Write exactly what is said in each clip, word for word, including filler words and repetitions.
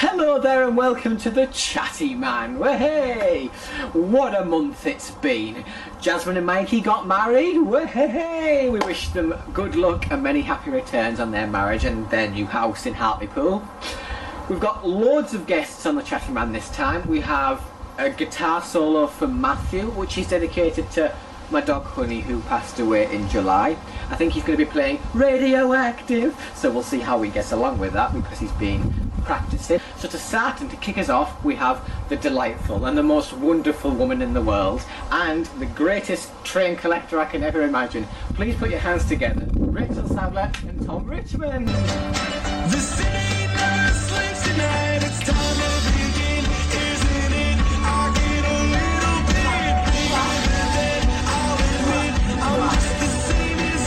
Hello there and welcome to the Chatty Man. Hey, what a month it's been. Jasmine and Mikey got married. Hey, we wish them good luck and many happy returns on their marriage and their new house in Hartlepool. We've got loads of guests on the Chatty Man this time. We have a guitar solo from Matthew, which is dedicated to my dog Honey, who passed away in July. I think he's going to be playing Radioactive, so we'll see how he gets along with that because he's been practicing. So to start and to kick us off, we have the delightful and the most wonderful woman in the world and the greatest train collector I can ever imagine. Please put your hands together. Rachel Sadler and Tom Richmond. The city never sleeps tonight. It's time to begin, isn't it? I get a little bit bigger than I'll admit. I'm just the same as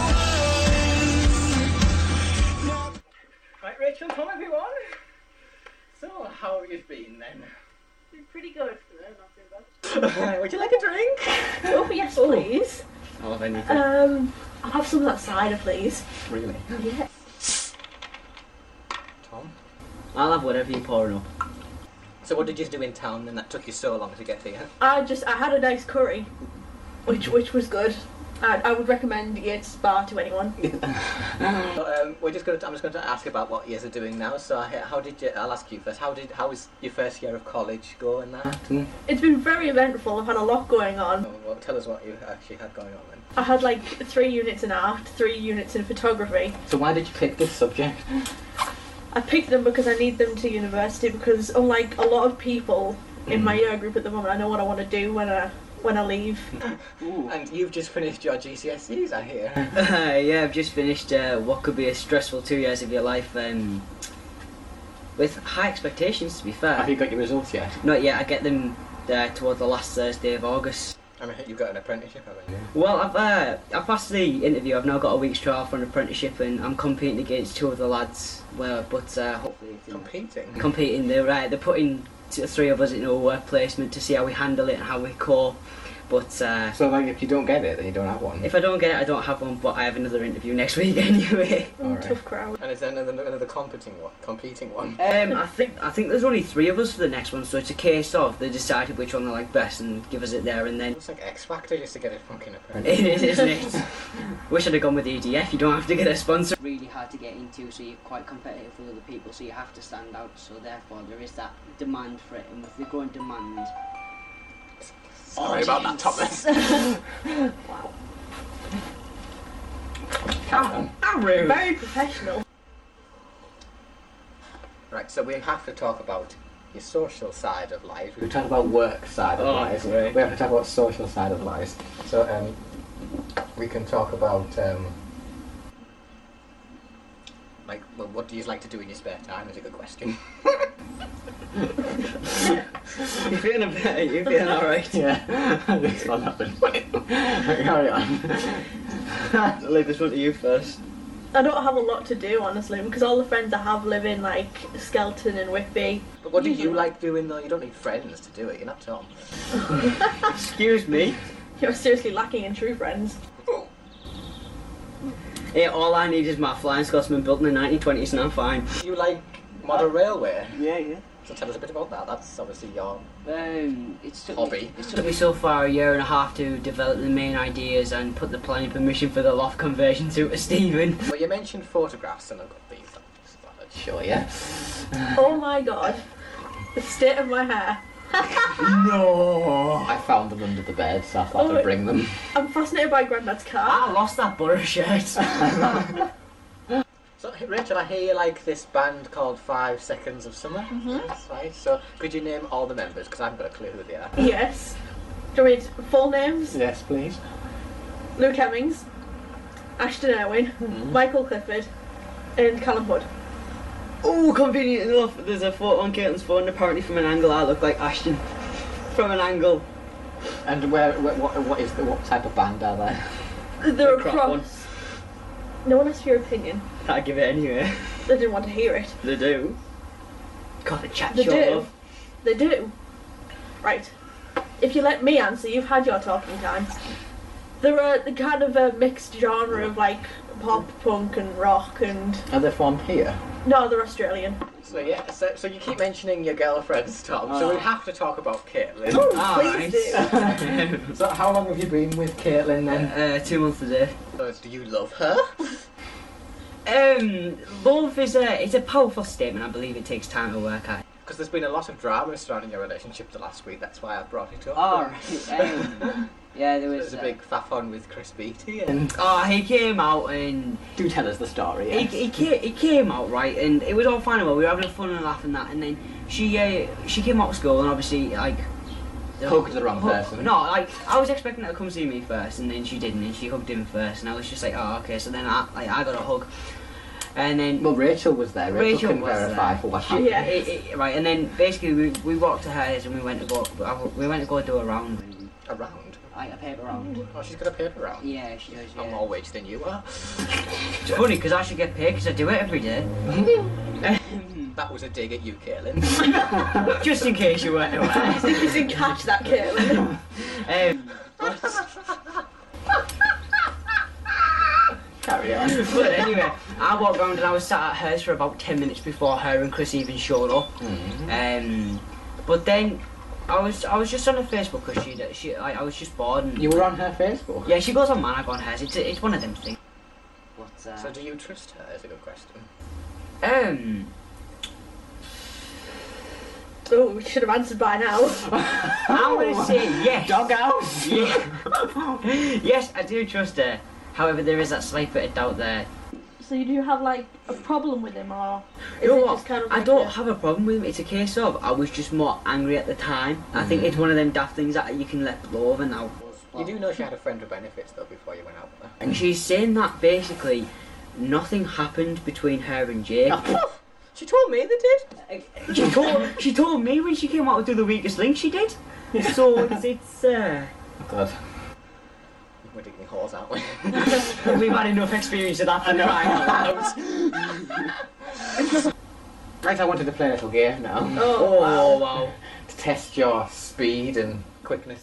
I was. Right, Rachel, Tom, everyone. So, how have you been then? Been pretty good. No, not too bad. Would you like a drink? Oh, yes, please. I'll have anything. Um, I'll have some of that cider, please. Really? Yeah. Tom? I'll have whatever you're pouring up. So what did you do in town and that took you so long to get here? I just, I had a nice curry, which which was good. I, I would recommend Yates Bar to anyone. So, um, we're just going to, I'm just going to ask about what years are doing now. So how did you, I'll ask you first, how did, how was your first year of college go and that? It's been very eventful. I've had a lot going on. Oh, well, tell us what you actually had going on then. I had like three units in art, three units in photography. So why did you pick this subject? I picked them because I need them to university because unlike a lot of people in my year group at the moment, I know what I want to do when I when I leave. And you've just finished your G C S Es, I hear. Uh, yeah, I've just finished uh, what could be a stressful two years of your life um, with high expectations, to be fair. Have you got your results yet? Not yet, I get them uh, towards the last Thursday of August. I mean, you've got an apprenticeship, haven't you? Well, I've uh, I've passed the interview. I've now got a week's trial for an apprenticeship, and I'm competing against two of the lads. Well, but uh, hopefully Competing? competing. They're uh, they're putting two, three of us into a work placement to see how we handle it and how we cope. But uh, So like, if you don't get it, then you don't have one? if I don't get it, I don't have one. But I have another interview next week anyway. Mm, Alright. Tough crowd. And is there another, another competing one? Competing one? Um, I think I think there's only three of us for the next one, so it's a case of they decided which one they like best and give us it there and then. It's like X Factor just to get a fucking apprentice. It is, isn't it? Wish I'd have gone with E D F. You don't have to get a sponsor. Really hard to get into, so you're quite competitive with other people, so you have to stand out. So therefore, there is that demand for it, and with the growing demand. Sorry about that, Thomas. Wow. Come on. Very professional. Right, so we have to talk about your social side of life. We've talked about work side of Oh, life. great. We have to talk about social side of life. So um, we can talk about um, like, well, what do you like to do in your spare time? Is a good question. You're feeling better. You're feeling all right. Yeah, this one happened. Carry on. I'll leave this one to you first. I don't have a lot to do, honestly, because all the friends I have live in, like, Skelton and Whitby. But what do you like doing though? You don't need friends to do it. You're not Tom. Excuse me. You're seriously lacking in true friends. Yeah, all I need is my flying Scotsman built in the nineteen twenties, and I'm fine. You like modern railway? Yeah, yeah. So tell us a bit about that. That's obviously your Um, it's took hobby. Me, it's took me so far a year and a half to develop the main ideas and put the planning permission for the loft conversion to Stephen. Well, you mentioned photographs, and I've got these. I'll just thought I'd show you. Oh my god. The state of my hair. No! I found them under the bed, so I thought Oh, I'd bring them. I'm fascinated by Grandad's car. I lost that Borough shirt. So, Rachel, I hear you like this band called Five Seconds of Summer. Mm-hmm. That's right. So, could you name all the members? Because I haven't got a clue who they are. Yes. Do you want me to- full names? Yes, please. Luke Hemmings, Ashton Irwin, Mm-hmm. Michael Clifford, and Callum Hood. Oh, convenient enough, there's a photo on Caitlin's phone, and apparently from an angle I look like Ashton. From an angle. And where, where what, what is the what type of band are they? They're The crap across. one. No one asked for your opinion. I give it anyway. They didn't want to hear it. They do. God, the chat They show do. love. They do. Right. If you let me answer, you've had your talking time. They're a the kind of a mixed genre of like pop, punk, and rock, and Are they from here? No, they're Australian. So yeah, so, so you keep mentioning your girlfriends, Tom, so Oh. we have to talk about Caitlin. Please do. So how long have you been with Caitlin then? uh, two months today. So do you love her? Um, love is a it's a powerful statement. I believe it takes time to work at. Because there's been a lot of drama surrounding your relationship the last week, that's why I brought it up. Oh, right. Um, yeah, there was There's a uh, big faff on with Chris Beattie and... Oh, he came out and Do tell us the story, he, he, came, he came out right, and it was all fine. Well, we were having fun and laughing that, and then she uh, she came out of school and obviously like Hugged the wrong person. No, like I was expecting her to come see me first, and then she didn't, and she hugged him first, and I was just like, oh, okay. So then I like I got a hug, and then Well, Rachel was there. Rachel, Rachel can was verify there. for what She- happened. Yeah. it- it- right, and then basically we, we walked to hers and we went to go we went to go do a round, Around. like a paper round. Oh, she's got a paper round. Yeah, she does. I'm Yeah. more wage than you are. It's funny because I should get paid because I do it every day. That was a dig at you, Caitlin. Just in case you weren't aware. I think you didn't catch that, Caitlin. Um, Carry on. but anyway, I walked round and I was sat at hers for about ten minutes before her and Chris even showed up. Um, but then I was I was just on her Facebook because she she I, I was just bored. And, You were on her Facebook? yeah, she goes on mine, I go on hers. It's it's one of them things. But, uh, So do you trust her is a good question. um, Oh, we should have answered by now. I'm gonna say yes. Doghouse! Yeah. Yes, I do trust her. However, there is that slight bit of doubt there. So you do have like a problem with him, or is You know it what? just kind of I like don't a- have a problem with him. It's a case of I was just more angry at the time. I think it's one of them daft things that you can let blow over now. You do know she had a friend with benefits though before you went out with her. And she's saying that basically nothing happened between her and Jake. She told me they did. She told she told me when she came out to do the weakest link she did. So it's it's uh, God. We're digging holes, aren't we? we've had enough experience of that for crying out loud. Right, I wanted to play a little game now. Oh, Oh wow. wow. To test your speed and quickness.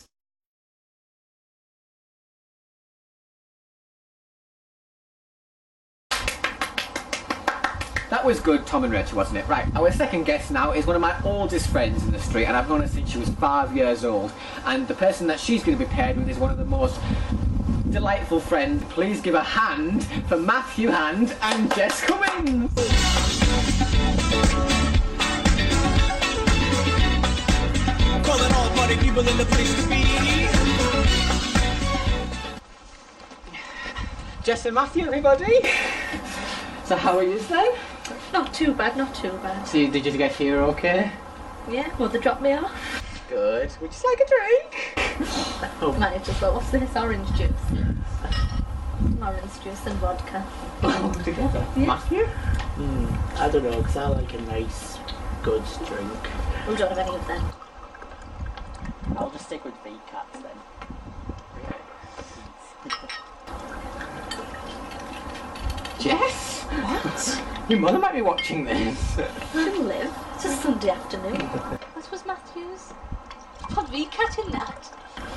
That was good, Tom and Rachel, wasn't it? Right, our second guest now is one of my oldest friends in the street, and I've known her since she was five years old. And the person that she's going to be paired with is one of the most delightful friends. Please give a hand for Matthew Hand and Jess Cummins. Calling all party people in the place to be. Jess and Matthew, everybody. So how are you then? Not too bad, not too bad. So did you get here okay? Yeah, well, they dropped me off. Good. Would you like a drink? Might as well. What's this? Orange juice. Orange juice and vodka. All together. Yeah. Matthew? I don't know, because I like a nice, good drink. We don't have any of them. I'll just stick with V cats then. Jess? What? Your mother might be watching this. Shouldn't live. It's a Sunday afternoon. What was Matthew's? Put V cat in that.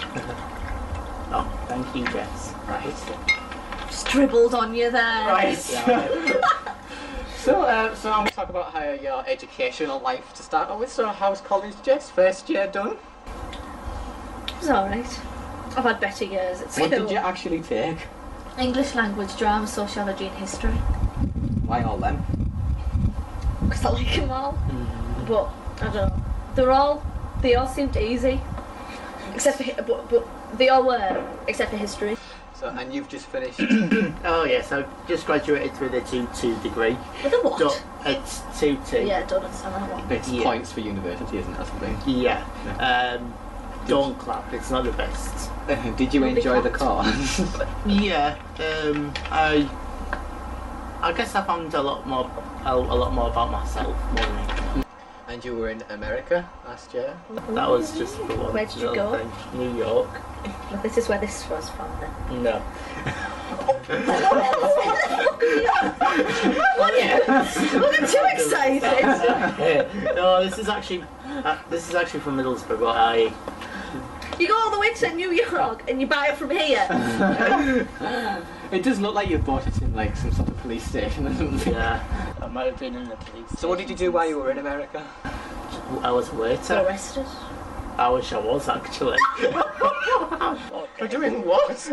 Oh, thank you, Jess. Right. Just dribbled on you there. Right. Yeah. So, uh, so I'm going to talk about how your educational life to start off with. So, how's college, Jess? First year done? It was alright. I've had better years at school. What did you actually take? English language, drama, sociology and history. Why all them? Because I like them all. But, I don't know. They're all, they all seemed easy. Except for, hi- but, but they all were, except for history. So, and you've just finished. Oh, yes, I just graduated with a two two degree. With a what? Do- it's two two. Yeah, I don't understand that one. It's Yeah. points for university, isn't it? Or something. Yeah. Um, don't clap, it's not the best. Did you Will be enjoy the clapped. course? Yeah, um, I I guess I found a lot more a, a lot more about myself more than anything. And you were in America last year. That was just the one Where did you little go? thing. New York. Well, this is where this was from then. No. I'm too excited. No, this is actually uh, this is actually from Middlesbrough, but I You go all the way to New York and you buy it from here. It does look like you bought it in like some sort of police station or something. Yeah, I might have been in the police. So what did you do while you were in America? I was a Got waiter. arrested. I wish I was actually. For doing what?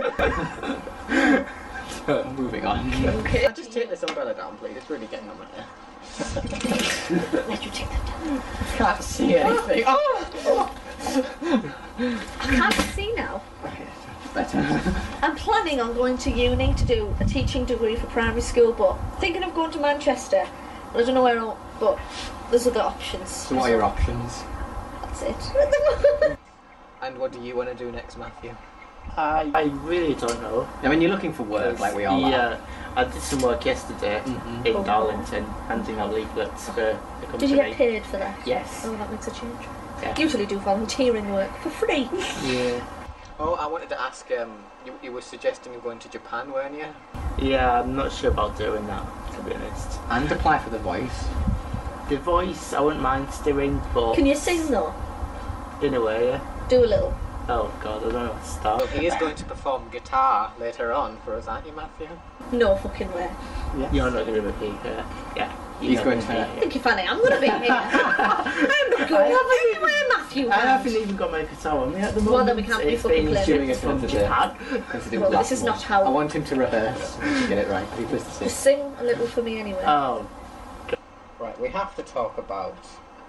Uh, moving on. Okay. Just take this umbrella down, please. It's really getting on my hair. Let you take that down. Can't see anything. Oh! I can't see now. Better. I'm planning on going to uni to do a teaching degree for primary school, but thinking of going to Manchester. I don't know where, I'll, but there's other options. So what are your options? That's it. And what do you want to do next, Matthew? I, I really don't know. I mean, you're looking for work like we all are. Yeah, I did some work yesterday Mhm. in Oh. Darlington, handing out leaflets for the company. Did you get paid for that? Yes. Oh, that makes a change. Yeah. Usually do volunteering work for free. Yeah. Oh, I wanted to ask, um, you, you were suggesting of going to Japan, weren't you? Yeah, I'm not sure about doing that, to be honest. And apply for The Voice. The Voice, I wouldn't mind doing, but Can you sing though? in a way, yeah. Do a little. Oh god, I don't know what to start. Well, he is going to perform guitar later on for us, aren't you, Matthew? No fucking way. Yes. You're not going to be here. Yeah. you're He's not going gonna to- be I here. think you're funny. I'm gonna be here. I'm not going anywhere, Matthew. I haven't even got my guitar on me at the moment. Well, then we can't be It's fucking been clever. Doing it from for today. Japan. Because it Well, was this is not last how- month. I want him to rehearse to get it right. He plays the same. Just sing a little for me anyway. Oh, Right, we have to talk about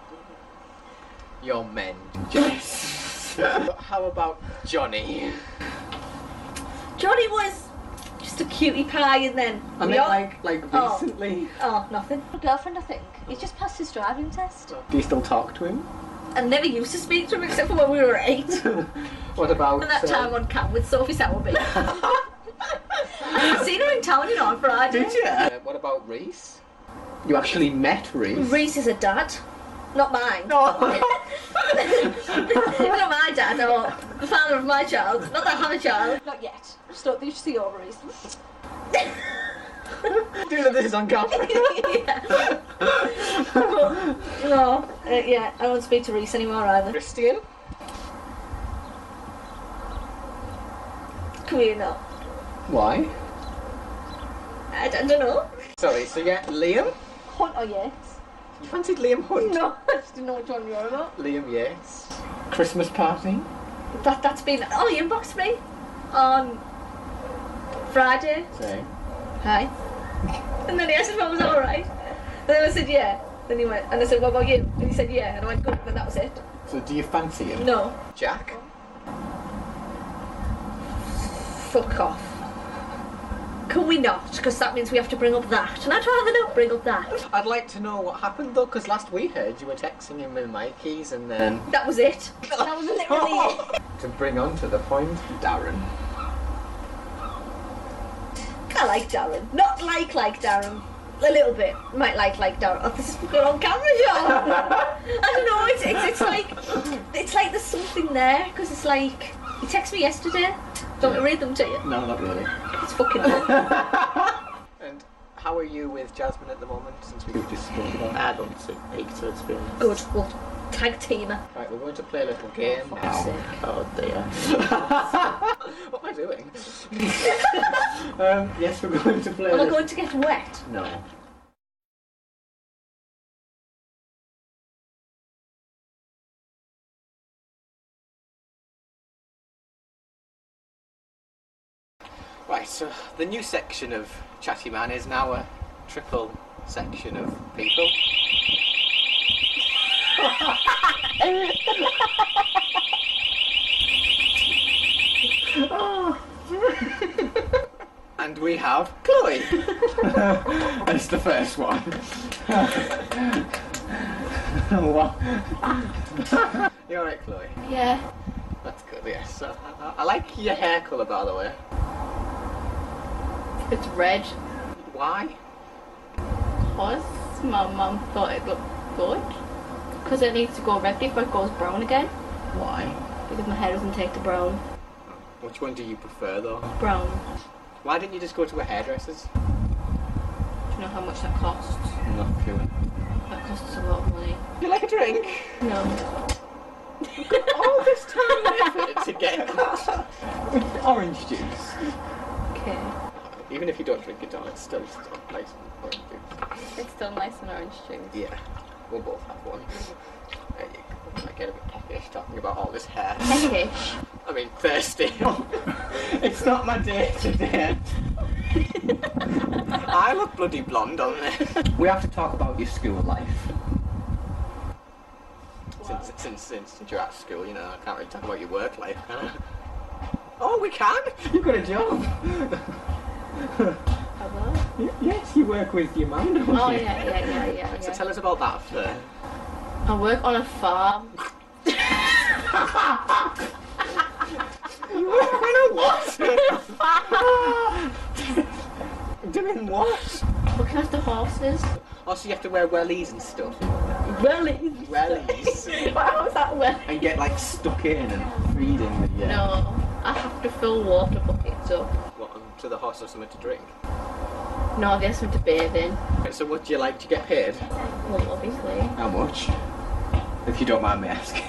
your men, Jess. How about Johnny? Johnny was just a cutie pie, and then I we mean, all- like, like Oh. recently. oh, nothing. A girlfriend, I think. He's just passed his driving test. Do you still talk to him? I never used to speak to him except for when we were eight, What about? and that uh, time on camp with Sophie Sowerby. I seen her in town, you know, on Friday. Did you? Uh, what about Reese? You actually met Reese? Reese is a dad, not mine. No. Not my dad, or the father of my child. Not that I have a child. Not yet. Just don't think you should see ovaries. Do that. This is on camera. Yeah. But, no, uh, yeah, I won't speak to Reese anymore either. Christian. Can we not? Why? I, I don't know. Sorry. So yeah, Liam. Hunt or Yates? You fancied Liam Hunt? No, I just didn't know which one you were about. Liam Yates. Christmas party. That, that's been... Oh, he inboxed me on Friday. Say. Hi. And then he asked if I was alright. And then I said, yeah. Then he went, and I said, what about you? And he said, yeah. And I went, good. And then that was it. So do you fancy him? No. Jack. Fuck off. Can we not? Because that means we have to bring up that. And I'd rather not bring up that. I'd like to know what happened though, because last we heard you were texting him with Mikey's, and then That was it. That was literally it. to bring on to the point, Darren. I like Darren. Not like like Darren. A little bit. Might like like Darren. Oh, this is good on camera, John. I don't know. It's, it's it's like it's like there's something there because it's like he texted me yesterday. Do you want me to read them to you? No, not really. It's fucking good. And how are you with Jasmine at the moment, since we've just spoken about? I don't speak to it, to be honest. Good. We'll tag teamer. Right, we're going to play a little game fuck's now. sake. Oh dear. What am I doing? um, yes, we're going to play. Am I this- going to get wet? No. Right, so the new section of Chatty Man is now a triple section of people. And we have Chloe. That's the first one. What? You alright, Chloe? Yeah. That's good, yes. So, I, I like your hair colour, by the way. It's red Why? because my mum thought it looked good. Because it needs to go red before it goes brown again. Why? Because my hair doesn't take the brown. Which one do you prefer, though? Brown. Why didn't you just go to a hairdresser's? Do you know how much that costs? Not sure. That costs a lot of money. You like a drink? No. All this time and effort to get orange juice. Okay. Even if you don't drink it all, it's still, still nice and orange juice. It's still nice and orange juice. Yeah, we'll both have one. There you go. I get a bit peckish talking about all this hair. Peckish. I mean, thirsty. It's not my day today. I look bloody blonde on this. We have to talk about your school life. Since, since, since, since you're at school, you know, I can't really talk about your work life, can I? Oh, we can? You've got a job. Hello? Y- Yes, you work with your mum, don't Oh you? yeah, yeah, yeah, yeah. So yeah. tell us about that first. I work on a farm. You work on a what? Doing what? Looking after horses. Oh, so you have to wear wellies and stuff. Wellies. Wellies. How was that well? And get like stuck in and feeding the yeah. No, I have to fill water buckets up. What, um, to the horse or something to drink? No, there's something to bathe in. Right, so what do you like to get paid? Well, obviously. How much? If you don't mind me asking.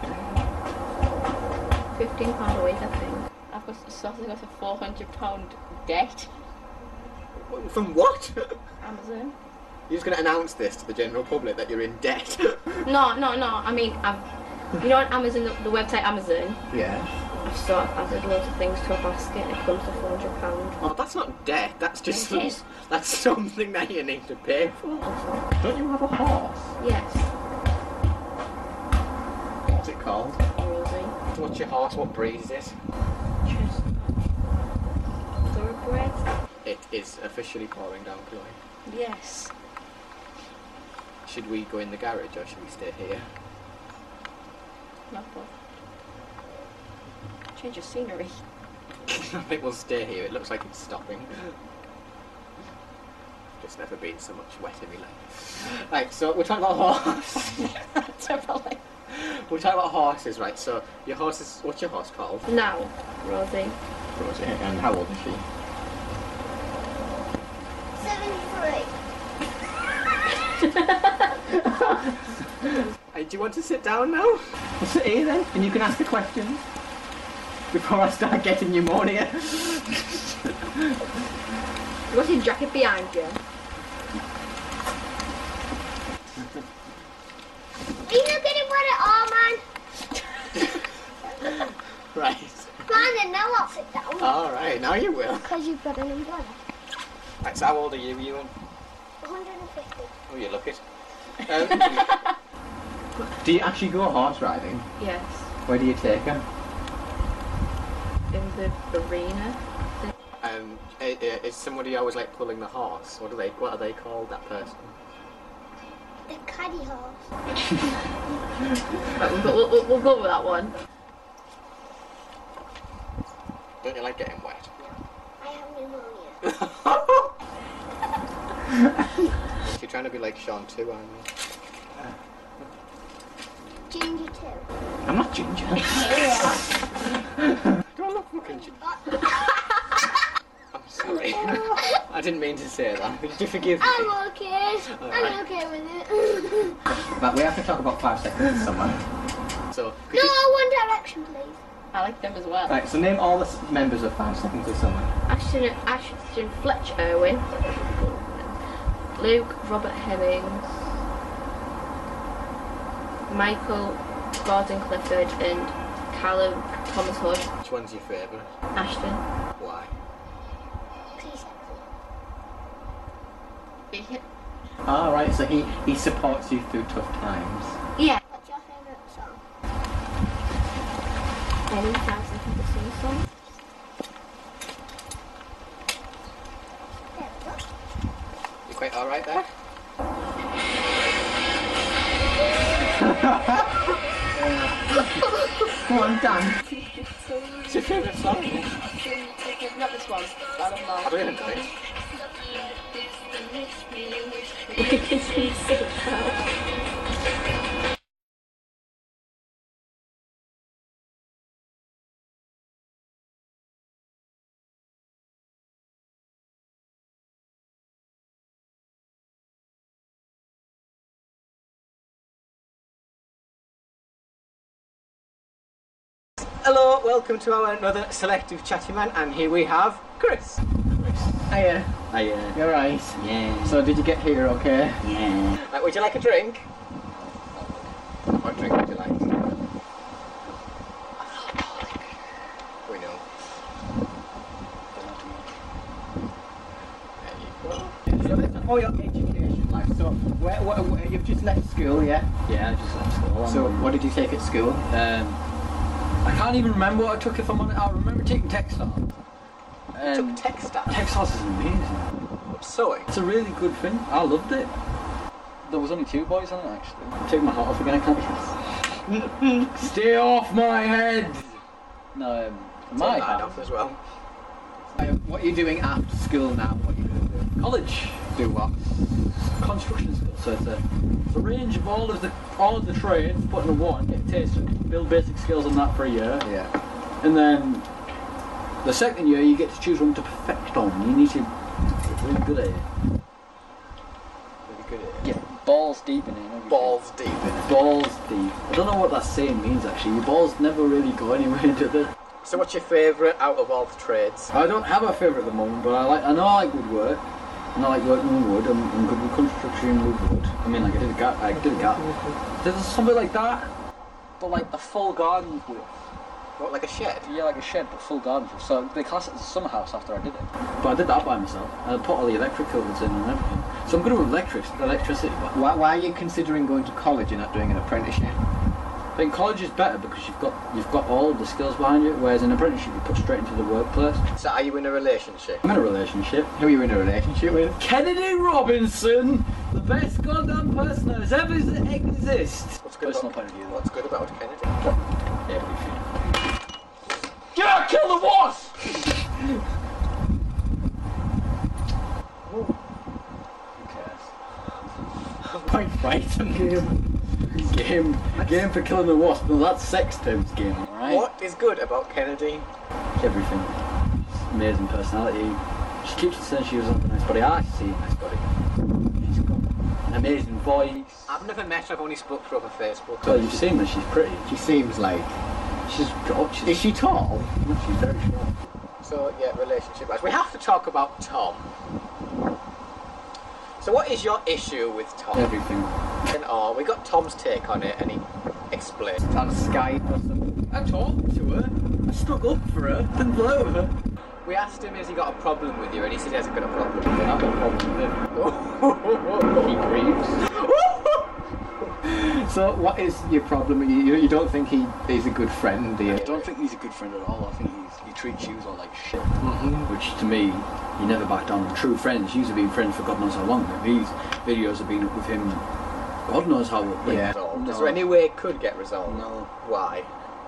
fifteen pounds a week, I think. I've got, so I've got a four hundred pound debt. From what? Amazon. You're just going to announce this to the general public that you're in debt? No, no, no. I mean, I've, you know on Amazon, the, the website Amazon, Yeah. I've sort of added loads of things to a basket and it comes to four hundred pounds. Oh, that's not debt. That's just It is. that's something that you need to pay for. Don't you have a horse? Yes. What's it called? Rosie. What's your horse? What breed is it? Chestnut. Thoroughbred. It is officially pouring down, Chloe. Yes. Should we go in the garage or should we stay here? Not both. Change of scenery. I think we'll stay here. It looks like it's stopping. Just never been so much wet in my life. Right, so we're talking about horses. Definitely. We're talking about horses, right? So your horse is what's your horse called? Now, Rosie. Rosie. And how old is she? Hey, do you want to sit down now? Well, sit here then, and you can ask the questions before I start getting pneumonia. What's your jacket behind you? Are you not getting wet at all, man? Right. Fine, then now I'll sit down. All right, now you will. Because you've got an umbrella. Right, so how old are you, Ewan? one hundred fifty. Oh, you look it. Um, do you actually go horse riding? Yes. Where do you take her? In the arena. Um, i- i- is somebody always like pulling the horse? What are they? What are they called? That person? The caddy horse. Right, we'll, go- we'll, we'll, we'll go with that one. Don't you like getting wet? I have pneumonia. You're trying to be like Sean too, aren't you? Ginger too. I'm not ginger. Do I look fucking ginger? I'm sorry. I didn't mean to say that. Could you forgive me? I'm okay. Alright. I'm okay with it. But we have to talk about five seconds of summer. So, could No, you... One Direction, please. I like them as well. Right, so name all the s- members of Five Seconds of Summer. Ashton, Ashton Fletcher Irwin. Luke Robert Hemmings. Michael Gordon Clifford and Callum Thomas Hood. Which one's your favourite? Ashton. Why? Please, All right, so he, he supports you through tough times. Yeah. what's your favourite song? Any thousand people sing song. There we go. You quite all right there? Come on, Dan. What's your favourite song? Not this one. Bad of I don't even know it. We can sing it now. Hello, welcome to our another selective chatty man, and here we have Chris. Chris. Hiya. I, uh, You're right. yeah. So did you get here okay? yeah. Right, would you like a drink? What drink would you like? We know. There you go. So this is all your education life. So where, where, where you've just left school, yeah? Yeah, I just left school. So what did you take at school? Um, I can't even remember what I took if I'm on it. I remember taking textiles. Um, Took textile. textiles is amazing. Sewing. It's a really good thing. I loved it. There was only two boys on it actually. I'll take my hat off again, can't you? Stay off my head! No, um, my Take that hat. off as well. Uh, what are you doing after school now? What are you going to do? College. Do what? Construction school. So it's a, it's a range of all of the all of the trades put into one, get a taste of it, build basic skills on that for a year. Yeah. And then the second year you get to choose one to perfect on. You need to get really good at it. Really good at it. Get balls deep in it. and everything. Balls deep in it. Balls deep. I don't know what that saying means actually. Your balls never really go anywhere, do they? So what's your favourite out of all the trades? I don't have a favourite at the moment, but I like. I know I like woodwork. And I like working with wood. I'm, I'm good with construction with wood. I mean, like I did a gap. I did a gap. There's something like that, but like a full garden with. What, like a shed? Yeah, like a shed, but full garden. So they class it as a summer house after I did it. But I did that by myself. I put all the electric codes in and everything. So I'm good with electric, electricity. But Why, why are you considering going to college and not doing an apprenticeship? I think college is better because you've got you've got all the skills behind you, whereas an apprenticeship you put straight into the workplace. So are you in a relationship? I'm in a relationship. Who are you in a relationship with? Kennedy Robinson, the best goddamn person that has ever exist. What's good Personal about, point of view. What's good about Kennedy? Everything. Get out, kill the wasp! Who cares? I'm quite frightened. Game, game for killing the wasp. No, that's sex terms game, alright? What is good about Kennedy? Everything. Amazing personality. She keeps saying she was not a nice body. I see a nice body. She's got an amazing voice. I've never met her, I've only spoke to her over Facebook. Well, you've seen her, she's pretty. She seems like... She's got, she's, Is she tall? she's very short. So, yeah, relationship wise. We have to talk about Tom. So what is your issue with Tom? Everything. And, oh, we got Tom's take on it and he explained. On Skype or something. I talked to her. I stuck up for her. Didn't blow her. We asked him, has he got a problem with you? And he said he hasn't got a problem with I've got a problem with him. He grieves. So what is your problem? You, you don't think he is a good friend, do you? I don't think he's a good friend at all. I think he's, he treats you all like shit. Mm-hmm. Which to me, you never back down on true friends. You've been friends for God knows how long. These videos have been up with him, God knows how. Like, Yeah. no, Is there any way it could get resolved? No. Why?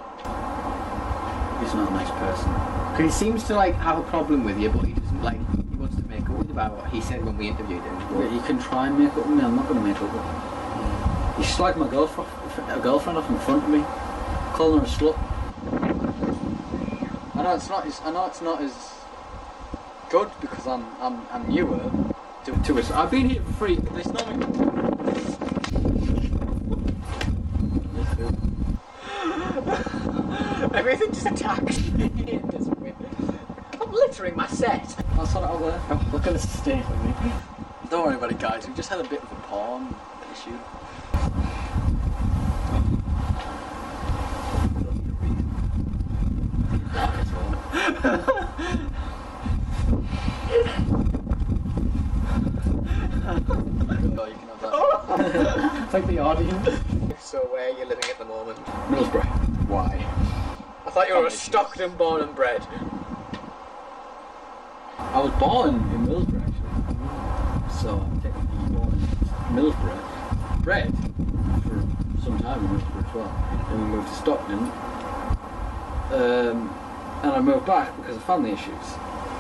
He's not a nice person. Because he seems to like have a problem with you, but he doesn't like. He wants to make up with you about what he said when we interviewed him. But he can try and make up with me. I'm not going to make up with him. He slagged my girlfriend, a girlfriend off in front of me, calling her a slut. I know it's not. As, I know it's not as good because I'm I'm I'm newer to, to us. I've been here for free. They know me. Everything just attacks me in this way. I'm littering my set. I'll sort it out there. Oh, look at the state of me. Don't worry about it, guys. We just had a bit of a porn issue. Oh, you can have that. It's like the audience. So where are you living at the moment? Middlesbrough. Why? I thought you were a Family issues. Stockton born and bred. I was born in Middlesbrough actually. So I'm technically born in Middlesbrough. Bred for some time in Middlesbrough as well. Then we moved to Stockton. Um, and I moved back because of family issues.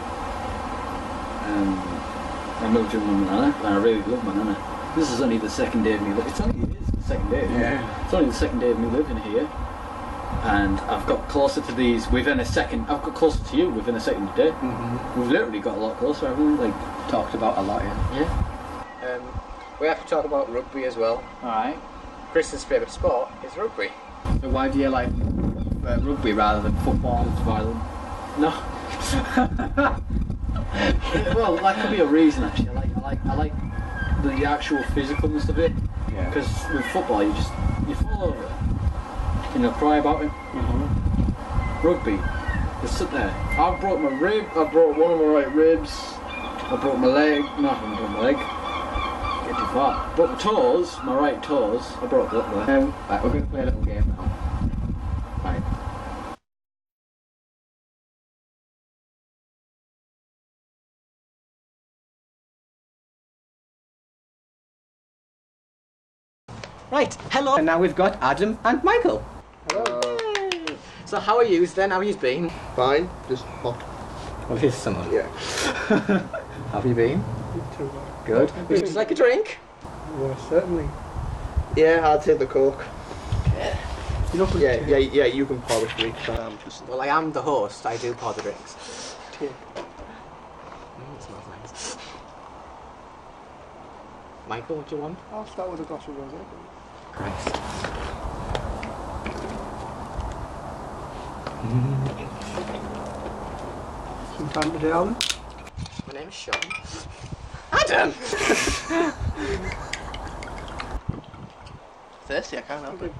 Um, I moved in with my nana, and I really love my nana. This is only the second day of me living. It's only it is the second day. Yeah. It's only the second day of me living here, and I've got closer to these within a second. I've got closer to you within a second day. Mm-hmm. We've literally got a lot closer, haven't we? Like, Talked about a lot, yeah. yeah. Um, we have to talk about rugby as well. All right. Chris's favourite sport is rugby. So why do you like uh, rugby rather than football? It's violent. No. Well, that could be a reason actually. I like, I like, I like the actual physicalness of it. Yeah. Because with football, you just you fall over, you know, cry about it. Mm-hmm. Rugby, you sit there. I broke my rib. I broke one of my right ribs. I broke my leg. No, I haven't broke my leg. Get too far. Broke my toes. My right toes. I broke that there. Um, right, we're going to play a little game now. Right. Right, hello. And now we've got Adam and Michael. Hello. Yay. So how are yous then? How have you been? Fine, just hot. Well, here's someone. Yeah. How have you been? Too bad. Good. Would you just like a drink? Well, certainly. Yeah, I'll take the coke. You know, Yeah, yeah, yeah. You can pour with me. Um, just Well, I am the host. I do pour the drinks. take. Mm, it smells nice. Michael, what do you want? I'll start with a glass of rosé. Christ. Some time today, Alan. My name's Sean. Adam! Thirsty, I can't help it.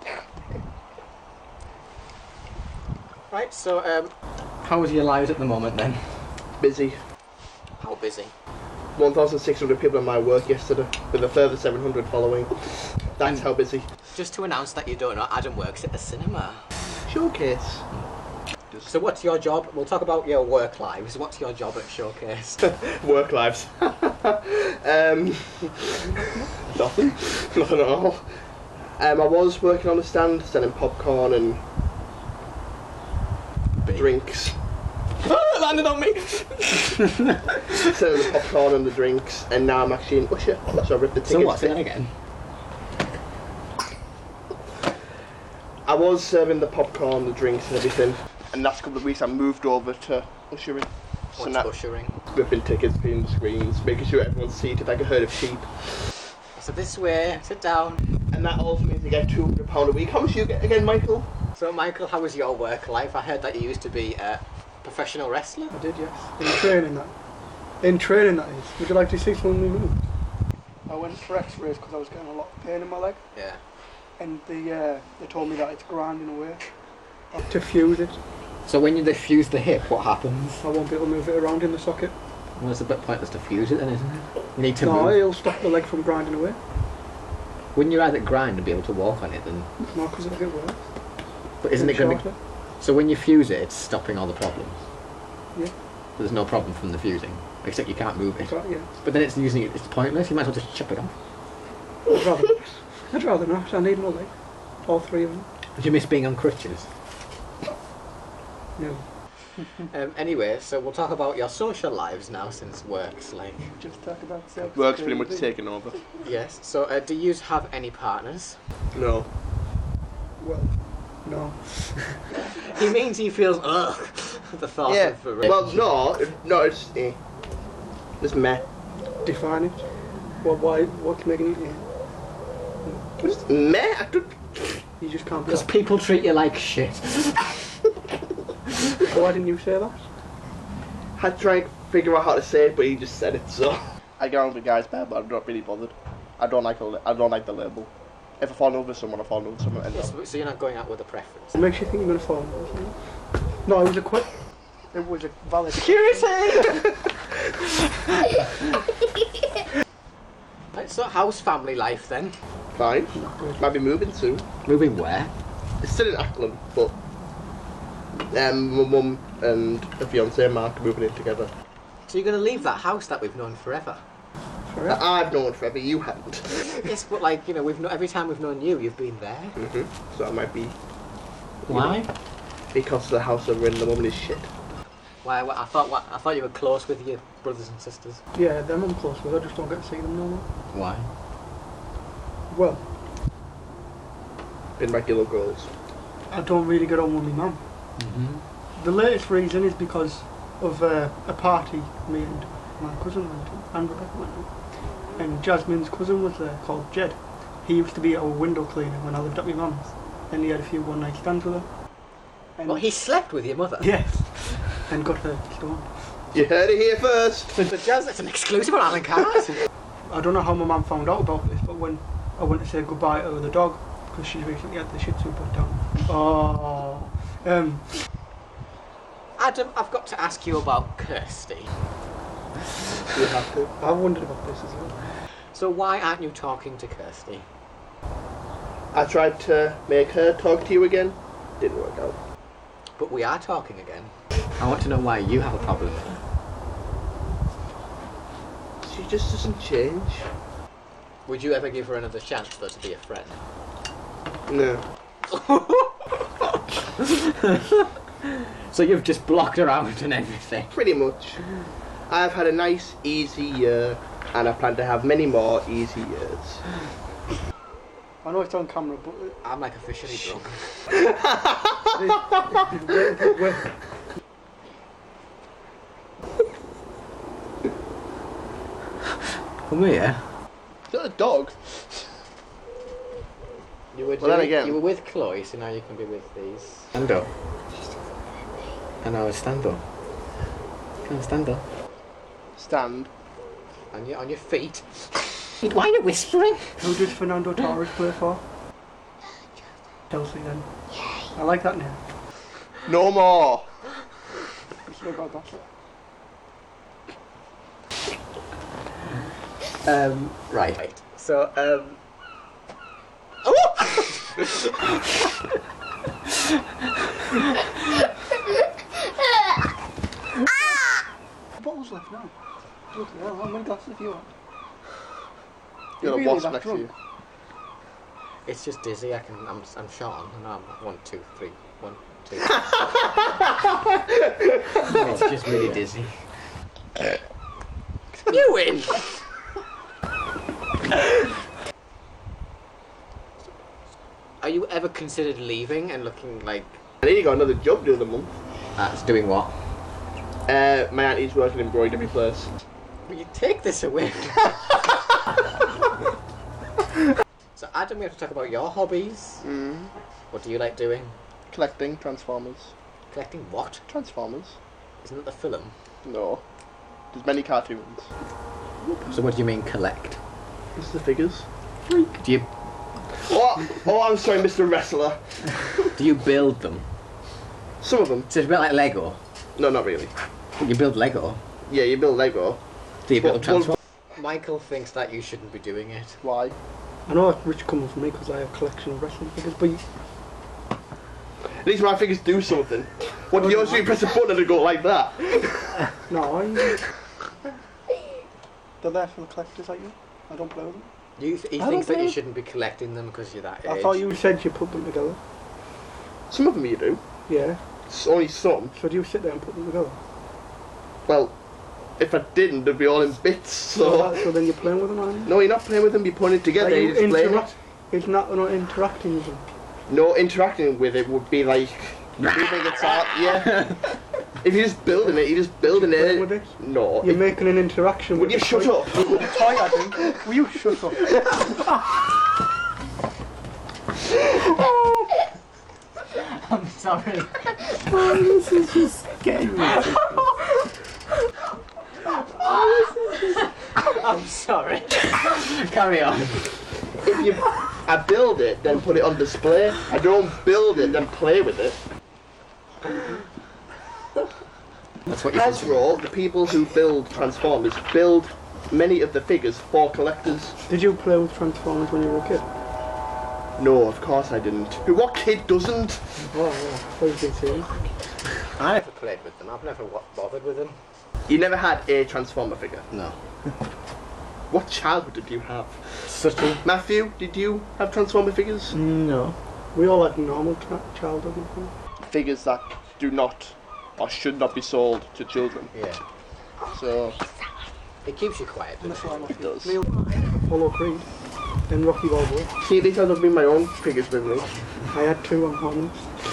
Right, so, um, how's your lives at the moment then? Busy. How busy? one thousand six hundred people in my work yesterday, with a further seven hundred following. That's how busy. Just to announce that you don't know, Adam works at a cinema. Showcase. So what's your job? We'll talk about your work lives. What's your job at Showcase? Work lives. um, nothing. Nothing at all. Um, I was working on the stand, selling popcorn and drinks. It landed on me! Selling the popcorn and the drinks, and now I'm actually in Usher. So I ripped the tickets. So what's it then again? I was serving the popcorn, the drinks and everything, and last couple of weeks I moved over to ushering. So What's now ushering? ripping tickets, cleaning the screens, making sure everyone's seated like a herd of sheep. So this way, sit down. And that also means I get two hundred pounds a week. How much do you get again, Michael? So Michael, how was your work life? I heard that you used to be a professional wrestler. I did, yes. In training, that. In training, that is. Would you like to see some of me moves? I went for X-rays because I was getting a lot of pain in my leg, Yeah. and the uh, they told me that it's grinding away. To fuse it, So when you fuse the hip, what happens? I won't be able to move it around in the socket. Well, it's a bit pointless to fuse it then, isn't it? You need to No, move. it'll stop the leg from grinding away. Wouldn't you rather grind and be able to walk on it then? No, because it'll get worse. But isn't it going to be... Shorter. So when you fuse it, it's stopping all the problems? Yeah. There's no problem from the fusing, except you can't move it. But, yeah. But then it's using it, it's pointless, you might as well just chop it off. I'd rather not. I'd rather not. I need more leg. All three of them. Do you miss being on crutches? No. Um, anyway, so we'll talk about your social lives now, since work's like... Just talk about sex. Work's pretty much baby. taken over. Yes, so uh, do you have any partners? No. Well, no. He means he feels ugh the thought Yeah. of the Well, no, no, it's eh. It's meh. Define it. Well, why? What's making it? Yeah. It's meh. I don't. You just can't. Because people treat you like shit. Why didn't you say that? Had to try and figure out how to say it, but he just said it. So I get on with guys bad, but I'm not really bothered. I don't like. A, I don't like the label. If I fall in love with someone, I fall in love with someone. And Yes, so you're not going out with a preference. What makes you think you're gonna fall in love with me? No, it was a quick. It was a valid. Security! Right, so how's family life then? fine. Might be moving soon. Moving where? It's still in Ackland, but um, my mum and her fiance Mark are moving in together. So you're going to leave that house that we've known forever? Forever. I've known forever, you haven't. Yes, but like, you know, we've no, every time we've known you, you've been there. hmm So I might be. Why? Because the house I'm in, the woman is shit. Why? What, I thought what, I thought you were close with your brothers and sisters. Yeah, them I'm close with. I just don't get to see them no more. Why? Well, Been regular girls. I don't really get on with my mum. Mm-hmm. The latest reason is because of uh, a party me and my cousin went to, and Rebecca went to. And Jasmine's cousin was there, called Jed. He used to be our window cleaner when I lived at my mum's. And he had a few one night stands with her. And Well, he slept with your mother? Yes. And got her stoned. You heard it here first. The Jazz, it's an exclusive on Alan Cars. I don't know how my mum found out about this, but when I went to say goodbye to the dog, because she recently had the Shih Tzu put down. Oh, um, Adam, I've got to ask you about Kirsty. You have to. I wondered about this as well. So why aren't you talking to Kirsty? I tried to make her talk to you again. Didn't work out. But we are talking again. I want to know why you have a problem. She just doesn't change. Would you ever give her another chance, though, to be a friend? No. So you've just blocked her out and everything? Pretty much. I've had a nice, easy year, and I plan to have many more easy years. I know it's on camera, but I'm like officially drunk. Come here. Is that a dog? You were, Well, then doing- again- you were with Chloe, so now you can be with these. Stand up. I know, stand up. Come on, stand up. Stand. On your, on your feet. Why are you whispering? who did Fernando Torres play for? Chelsea then. I like that name. No more. We should have got that. Um, right. right. So, um... Bottle's left now. Look at that, how many glasses have you had? You're a really wasp that next to drunk? you. It's just dizzy. I can. I'm. I'm Sean. And I'm one, two, three. One, two. It's just really dizzy. You win. Are you ever considered leaving and looking like? I need to got another job the other month. That's doing what? Uh, my auntie's working in embroidery place. Will you take this away? So Adam, we have to talk about your hobbies. Mm. What do you like doing? Collecting Transformers. Collecting what? Transformers? Isn't it the film? No. There's many cartoons. So what do you mean collect? This is the figures. Do you Oh, oh, I'm sorry, Mister Wrestler. do you build them? Some of them. So it's a bit like Lego. No, not really. You build Lego. Yeah, you build Lego. Do you build Well, Transformers? Michael thinks that you shouldn't be doing it. Why? I know it's rich coming from me because I have a collection of wrestling figures, but you, At least my figures do something. What do yours do? You press a button and it go like that? no, I, they're there for the collectors like you. I don't play with them. You th- he I thinks don't that you know. shouldn't be collecting them because you're that age. I thought you said you put them together. Some of them you do. Yeah. It's only some. So do you sit there and put them together? Well, if I didn't, they'd be all in bits. So, So. that, so then you're playing with them, aren't you? No, you're not playing with them. You're putting it together. Are you You're just playing interact- it. It's not, not interacting with them. No, interacting with it would be like moving its art. Yeah. If you're just building it, you're just building Playing it. with it? No. You're if- making an interaction Would with you the shut toy. up? With the toy, Adam. Will you shut up? I'm sorry. This is just getting me. I'm sorry. Carry on. If you, I build it, then put it on display. I don't build it, then play with it. That's what you Hasbro, the people who build Transformers, build many of the figures for collectors. Did you play with Transformers when you were a kid? No, of course I didn't. What kid doesn't? Oh, yeah. What did they say? I never played with them. I've never wa- bothered with them. You never had a Transformer figure? No. What childhood did you have? Such a... Matthew, did you have Transformer figures? No. We all had normal tra- childhood. I think. Figures that do not or should not be sold to children. Yeah. So, It keeps you quiet, And doesn't that's why I it does. Neil, Apollo Creed, and Rocky Balboa. See, these have been my own figures with me. I had two on Hornets.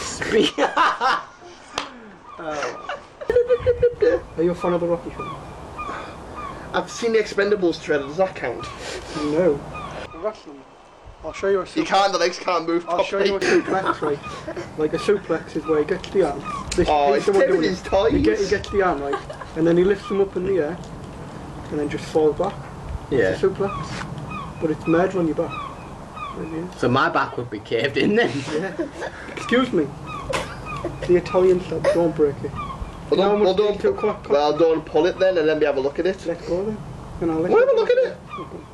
Are you a fan of the Rocky film? I've seen the Expendables trailer, does that count? No. Wrestling. I'll show you a suplex. You can't, the legs can't move I'll show you a properly. suplex, right? Like a suplex is where he gets the arm. This, Oh, he's he's the one tipping doing his it. toes. He, get, he gets the arm, right? And then he lifts them up in the air and then just falls back. Yeah. It's a suplex. But it's merged on your back. Right here. So my back would be caved in then. Yeah. Excuse me. The Italian style, don't break it. Well, Now don't, I'm well, gonna don't, take two quack- well, don't pull it then and then we have a look at it. Let's go then. And I'll let We'll you have a look at it.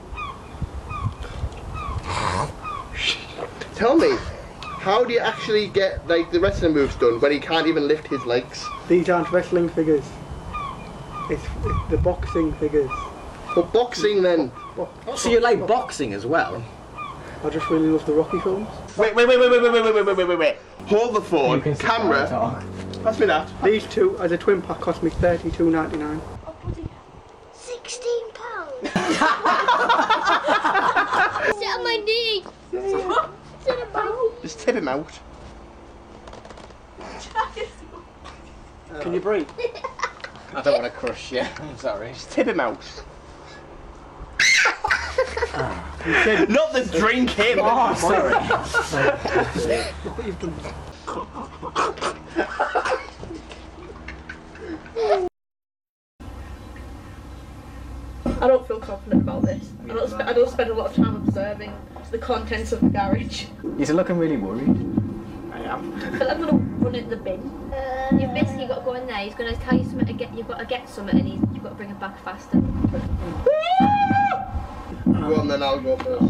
Tell me, how do you actually get like the wrestling moves done when he can't even lift his legs? These aren't wrestling figures. It's, it's the boxing figures. For boxing then. Bo- So you like boxing as well? I just really love the Rocky films. Wait, wait, wait, wait, wait, wait, wait, wait, wait, wait, wait, wait. Hold the phone, sit down and camera. talk. Pass me that. These two as a twin pack cost me thirty-two ninety-nine. Sixteen pounds. Sit on my knee. Sit about. Just tip him out. Can you breathe? I don't want to crush you. I'm sorry. Just tip him out. You said Not the drink him. Oh, sorry. look what you've done. I don't feel confident about this. I don't, sp- I don't spend a lot of time observing the contents of the garage. You're looking really worried. I am. I feel like I'm gonna run in the bin. You've basically got to go in there. He's going to tell you something to get. You've got to get something, and he's, you've got to bring it back faster. Go on then, I'll go first.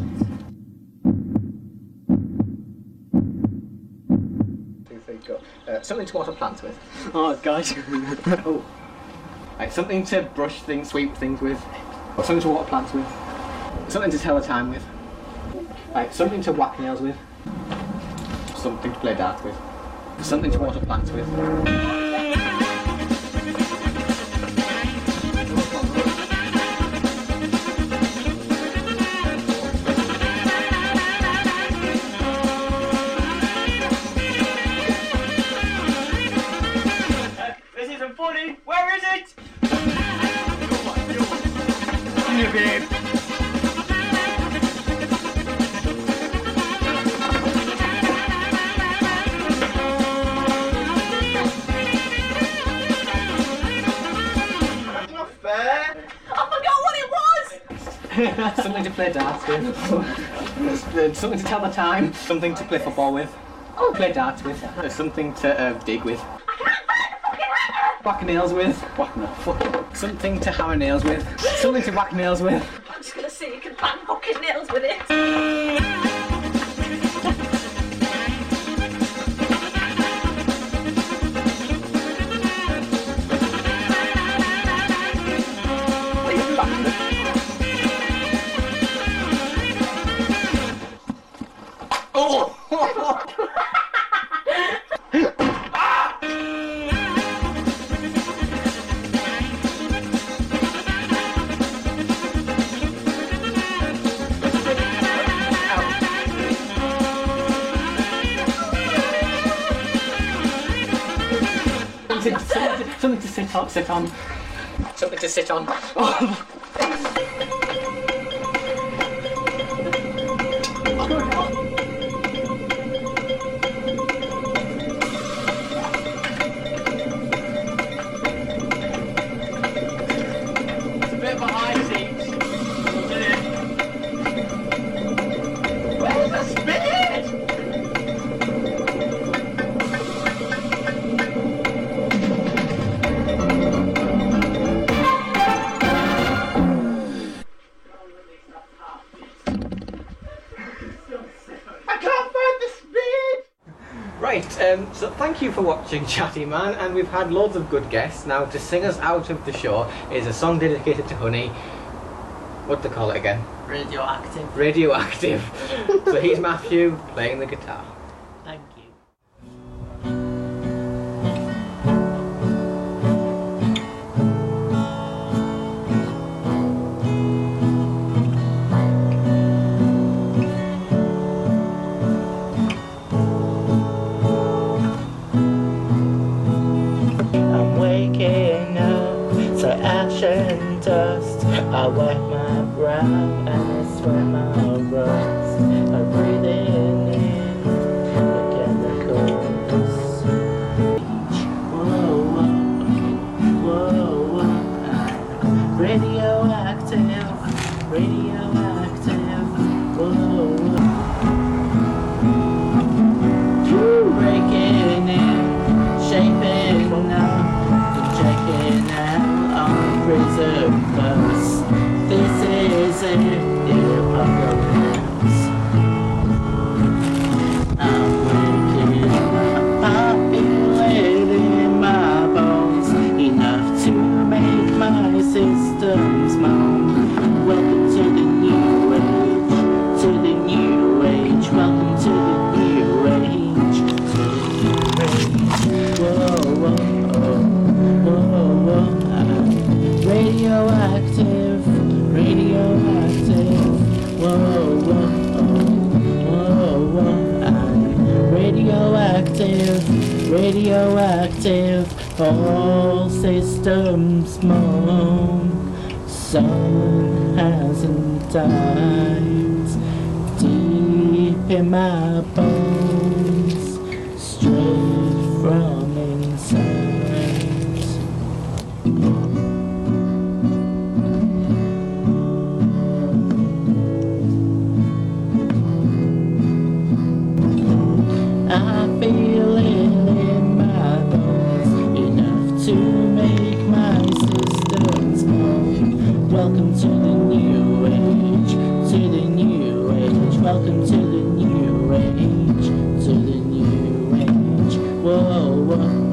Two, three, go. Uh, something to water plants with. Oh, guys. Oh. Like something to brush things, sweep things with. Or something to water plants with. Something to tell the time with. Like something to whack nails with. Something to play darts with. Something to water plants with. This isn't funny. Where is it? You babe. That's not fair. I forgot what it was! Something to play darts with. Uh, something to tell the time. Something to play football with. Oh, play darts with. Uh, something to uh, dig with. Whack nails with. Whack no, fuck. Something to hammer nails with. Something to whack nails with. I'm just gonna see you can bang fucking nails with it. Something to, something to, something to sit on. Sit on. Something to sit on. Oh. It's a bit of a high seat. Isn't it? Where's the spinach? I can't find the spin. Right, um, so thank you for watching Chatty Man, and we've had loads of good guests. Now, to sing us out of the show is a song dedicated to Honey. What do they call it again? Radioactive. Radioactive. So here's Matthew playing the guitar. Thank you. I'm waking up to ash and dust. I wipe my brow and I swear my rust. radioactive, all systems moan. Sun hasn't died, deep in my bones, straight from inside. I feel it in my bones, enough to make my systems moan. Welcome to the new age, to the new age. Welcome to the new age, to the new age. Whoa, whoa.